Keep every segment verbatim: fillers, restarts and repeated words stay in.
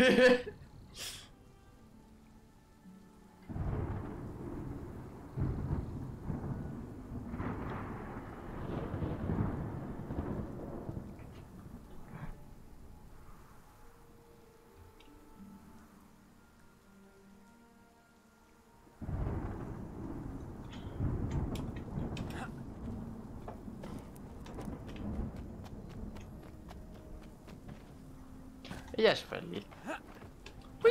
Ella es feliz. ¡Uy!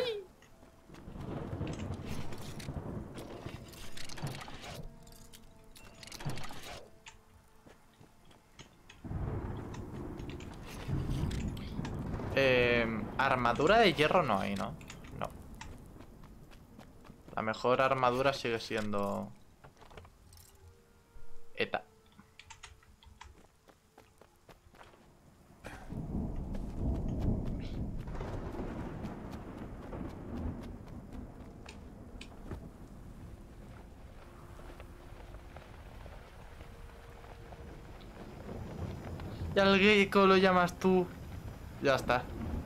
Eh, armadura de hierro no hay, ¿no? No. La mejor armadura sigue siendo... Eta. Y al gecko lo llamas tú. Ya está.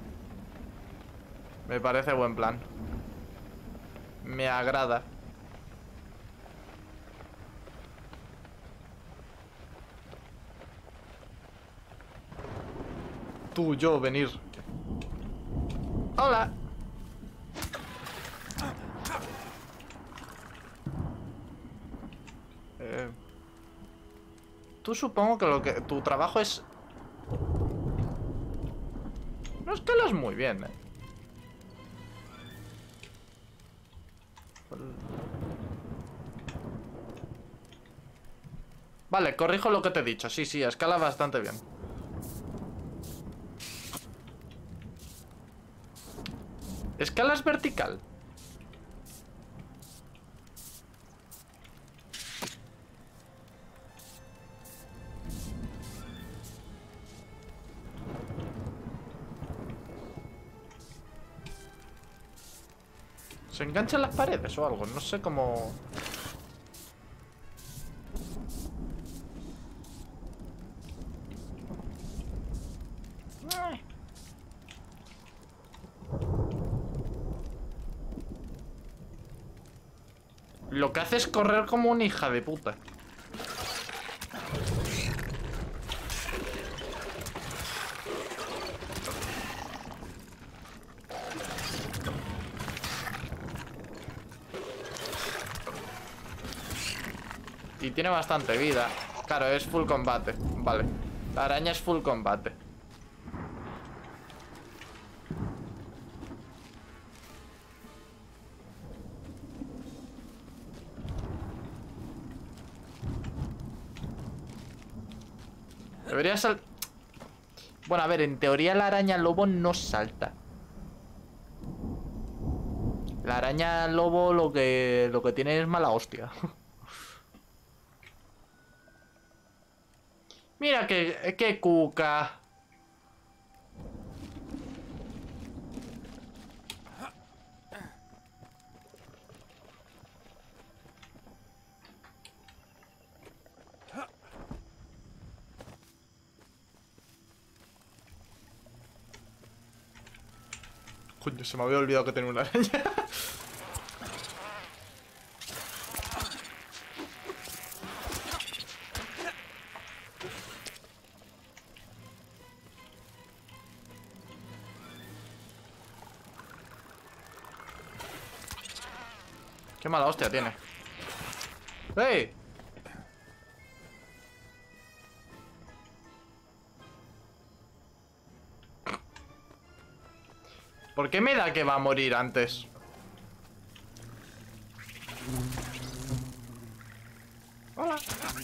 Me parece buen plan. Me agrada. Tú, yo, venir. Hola. Eh, tú supongo que lo que... Tu trabajo es... No escalas muy bien, eh. Vale, corrijo lo que te he dicho. Sí, sí, escala bastante bien. ¿Escalas vertical? ¿Se enganchan las paredes o algo? No sé cómo... Lo que hace es correr como una hija de puta. Y tiene bastante vida. Claro, es full combate. Vale. La araña es full combate. Debería sal... Bueno, a ver, en teoría la araña lobo no salta. La araña lobo lo que, lo que tiene es mala hostia. Mira que, que cuca. Coño, se me había olvidado que tenía una araña. Qué mala hostia tiene. ¡Ey! ¿Por qué me da que va a morir antes? Hola.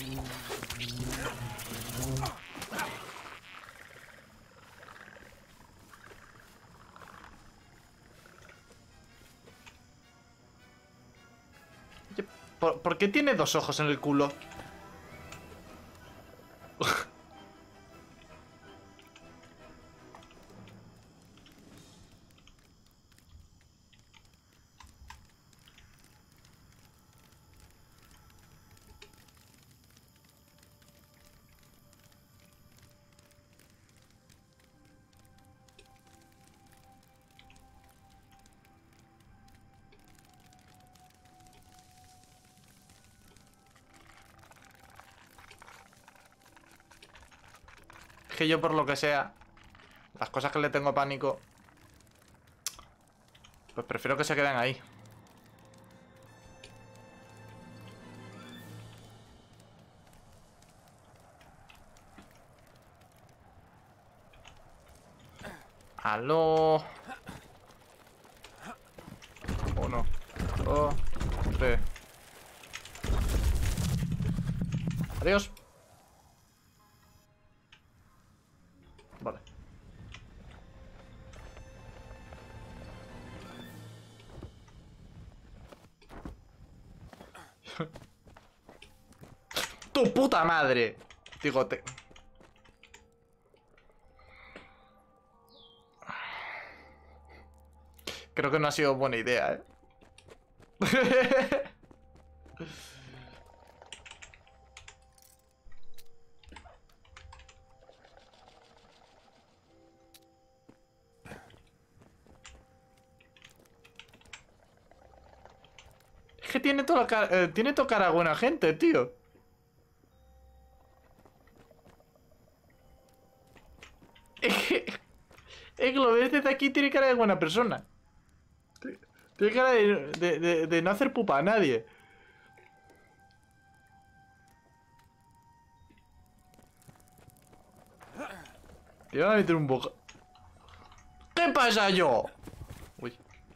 ¿Por, ¿Por qué tiene dos ojos en el culo? que yo, por lo que sea, las cosas que le tengo pánico, pues prefiero que se queden ahí. Aló. Uno, dos, tres. Adiós. Vale. ¡Tu puta madre! Digo, te... Creo que no ha sido buena idea, ¿eh? Es que tiene toda la cara, eh, tiene toda cara buena gente, tío. Es que, es que lo ves desde aquí, tiene cara de buena persona. Tiene cara de, de, de, de no hacer pupa a nadie. Te iban a meter un boca. ¿Qué pasa yo? Uy.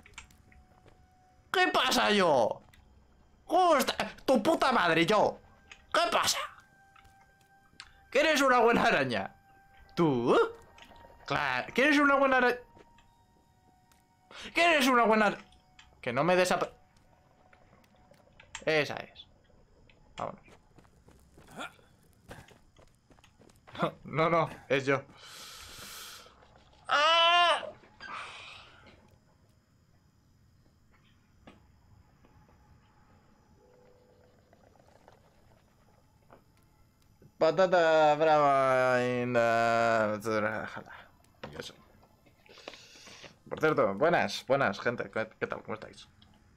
¿Qué pasa yo? ¿Cómo está? ¡Tu puta madre, yo! ¿Qué pasa? ¿Que eres una buena araña? ¿Tú? Claro, ¿que eres una buena araña? ¿Que eres una buena araña? Que no me desap... Esa es. Vámonos. No, no, es yo. ¡Ah! Patata brava en la... Eso. Por cierto, buenas, buenas, gente. ¿Qué, qué tal? ¿Cómo estáis?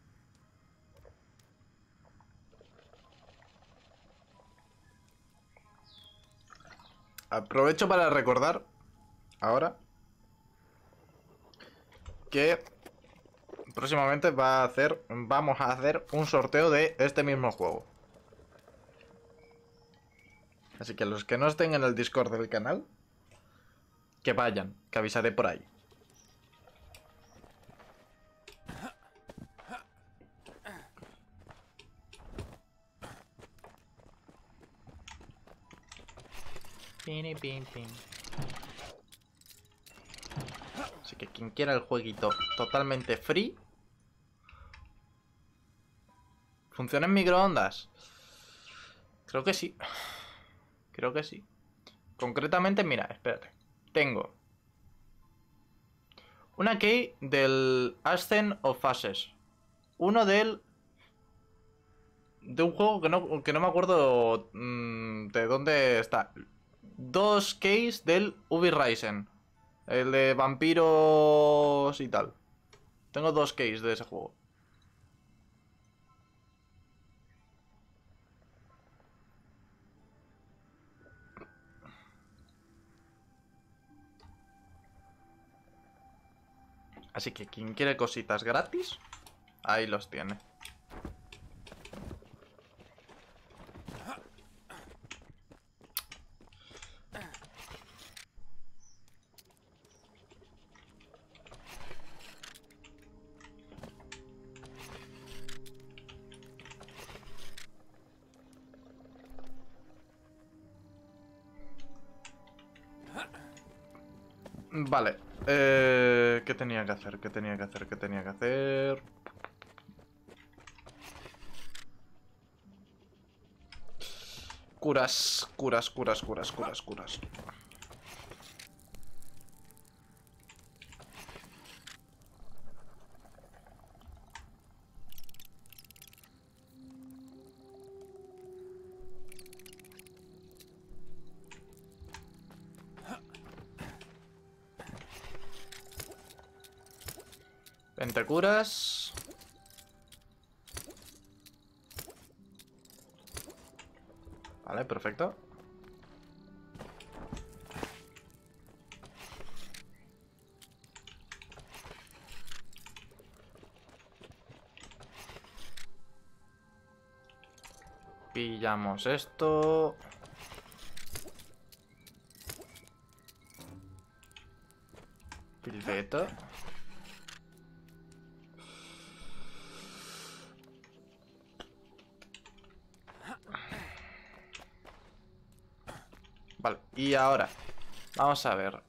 Aprovecho para recordar ahora que próximamente va a hacer, vamos a hacer un sorteo de este mismo juego. Así que los que no estén en el Discord del canal, que vayan, que avisaré por ahí. Pin, pin, pin. Así que quien quiera el jueguito totalmente free. ¿Funciona en microondas? Creo que sí. Creo que sí. Concretamente, mira, espérate. Tengo una key del Ascent of Phases. Uno del... De un juego que no, que no me acuerdo mmm, de dónde está. Dos keys del Ubi Ryzen. El de vampiros y tal. Tengo dos keys de ese juego. Así que quien quiere cositas gratis, ahí los tiene. Vale. Eh, ¿Qué tenía que hacer? ¿Qué tenía que hacer? ¿Qué tenía que hacer? Curas, curas, curas, curas, curas, curas. veinte curas. Vale, perfecto. Pillamos esto. Perfecto. Vale, y ahora vamos a ver.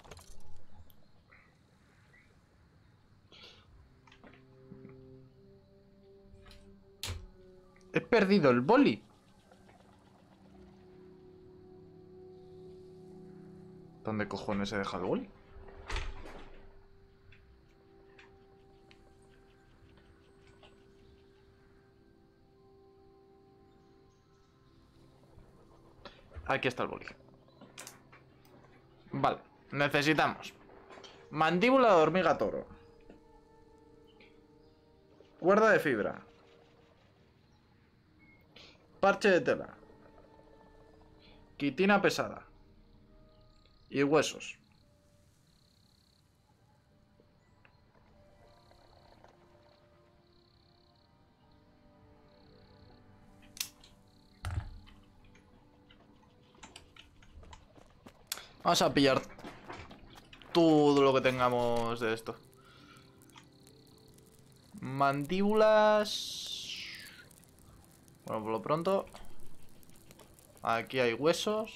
He perdido el boli. ¿Dónde cojones he dejado el boli? Aquí está el boli. Vale, necesitamos mandíbula de hormiga toro, cuerda de fibra, parche de tela, quitina pesada y huesos. Vamos a pillar todo lo que tengamos de esto. Mandíbulas. Bueno, por lo pronto. Aquí hay huesos.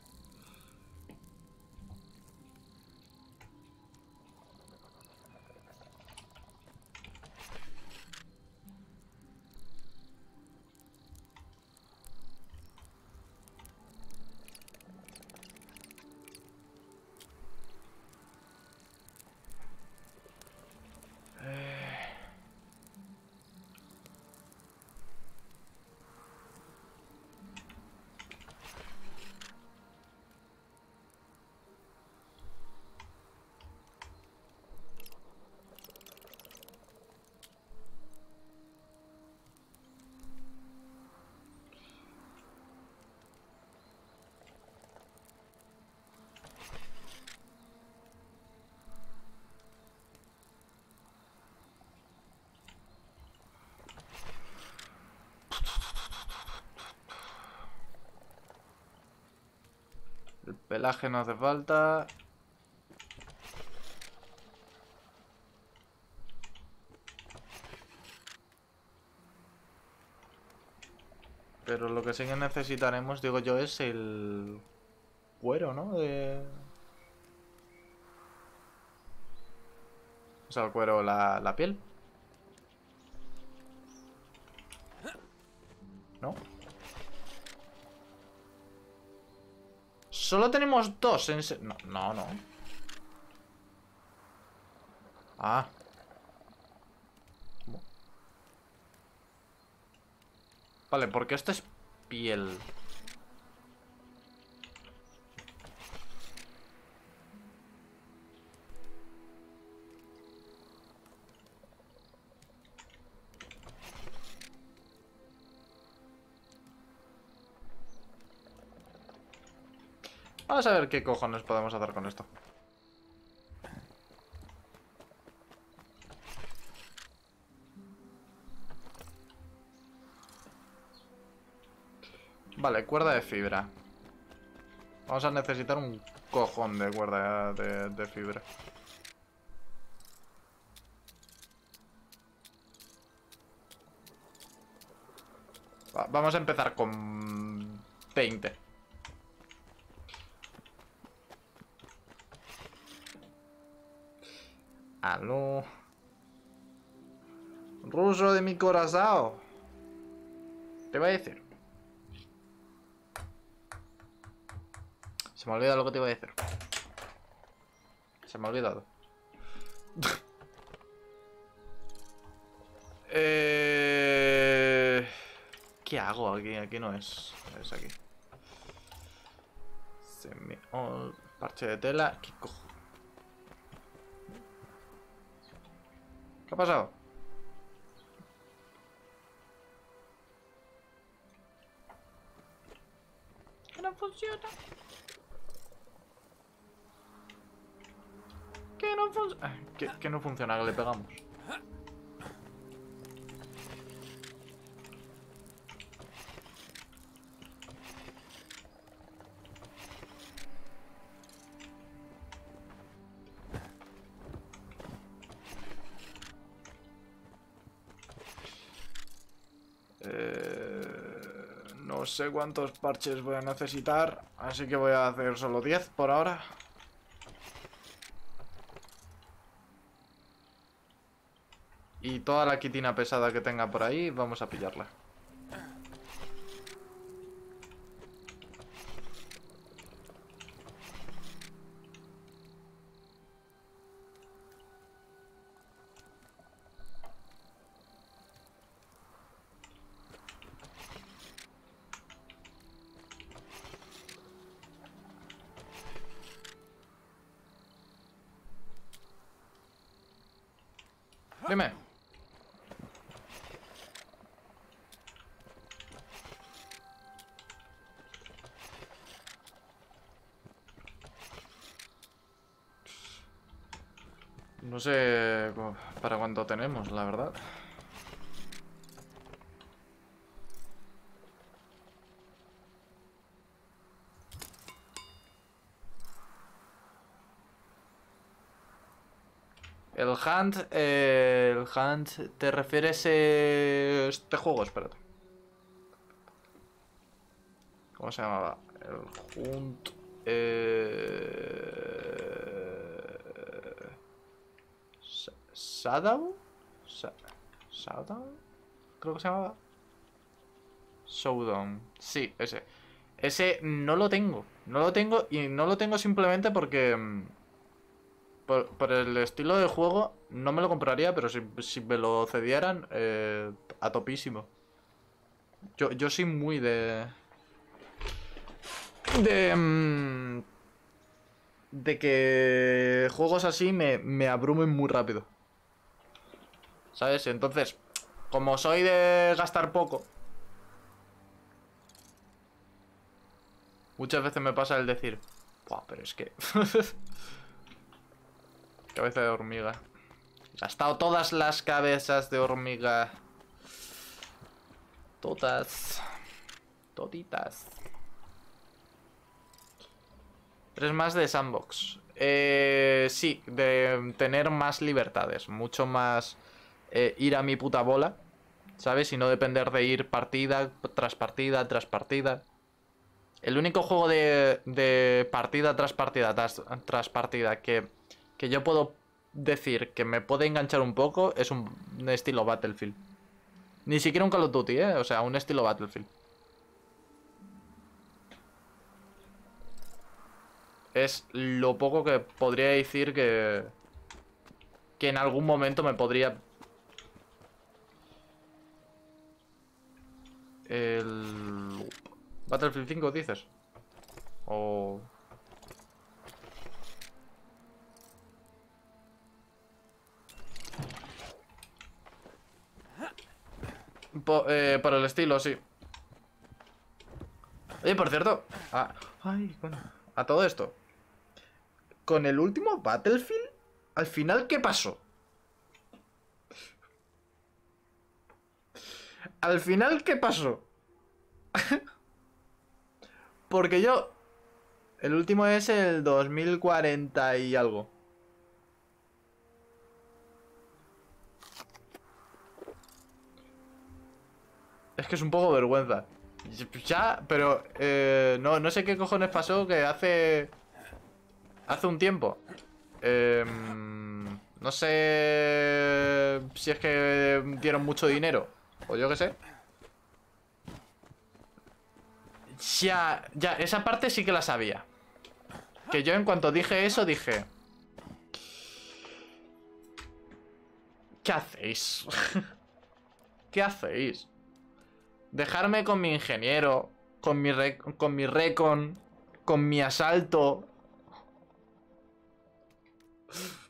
El pelaje no hace falta. Pero lo que sí que necesitaremos, digo yo, es el cuero, ¿no? De... O sea, el cuero, la, la piel. ¿No? Solo tenemos dos en... se- No, no, no. Ah. ¿Cómo? Vale, porque esto es piel. Vamos a ver qué cojones podemos hacer con esto. Vale, cuerda de fibra. Vamos a necesitar un cojón de cuerda de, de fibra. Va, vamos a empezar con veinte. Aló. Ruso de mi corazón. Te voy a decir. Se me ha olvidado lo que te iba a decir. Se me ha olvidado. eh... ¿Qué hago aquí? Aquí no es. Es aquí. Semi... Oh, parche de tela. ¿Qué cojo? ¿Qué ha pasado? Que no funciona. Que no funciona. Que, que no funciona, que le pegamos. No sé cuántos parches voy a necesitar, así que voy a hacer solo diez por ahora. Y toda la quitina pesada que tenga por ahí, vamos a pillarla. Dime. No sé para cuánto tenemos, la verdad. El Hunt, eh, el Hunt, ¿te refieres a este juego? Espérate. ¿Cómo se llamaba? El Hunt... Eh... ¿Shadow? ¿Shadow? Creo que se llamaba. Showdown. Sí, ese. Ese no lo tengo. No lo tengo y no lo tengo simplemente porque... Por, por el estilo de juego no me lo compraría, pero si, si me lo cedieran, eh, a topísimo. Yo, yo soy muy de... De... mm, de que juegos así me, me abrumen muy rápido. ¿Sabes? Entonces, como soy de gastar poco, muchas veces me pasa el decir, buah, pero es que... Cabeza de hormiga. He gastado todas las cabezas de hormiga. Todas. Toditas. Tres más de sandbox. Eh, sí, de tener más libertades. Mucho más eh, ir a mi puta bola, ¿sabes? Y no depender de ir partida tras partida tras partida. El único juego de, de partida tras partida tras, tras partida que, que yo puedo decir que me puede enganchar un poco es un, un estilo Battlefield. Ni siquiera un Call of Duty, ¿eh? O sea, un estilo Battlefield. Es lo poco que podría decir que... Que en algún momento me podría... El... Battlefield cinco, dices. O... Po, eh, por el estilo, sí. Oye, por cierto... Ah, ay, bueno, a todo esto. Con el último Battlefield, al final, ¿qué pasó? Al final, ¿qué pasó? Porque yo... El último es el dos mil cuarenta y algo. Es que es un poco vergüenza. Ya, pero... Eh, no, no sé qué cojones pasó que hace... Hace un tiempo. Eh, no sé... Si es que dieron mucho dinero. O yo qué sé. Ya, ya, esa parte sí que la sabía. Que yo en cuanto dije eso, dije... ¿Qué hacéis? ¿Qué hacéis? Dejarme con mi ingeniero, con mi, re con mi recon, con mi asalto.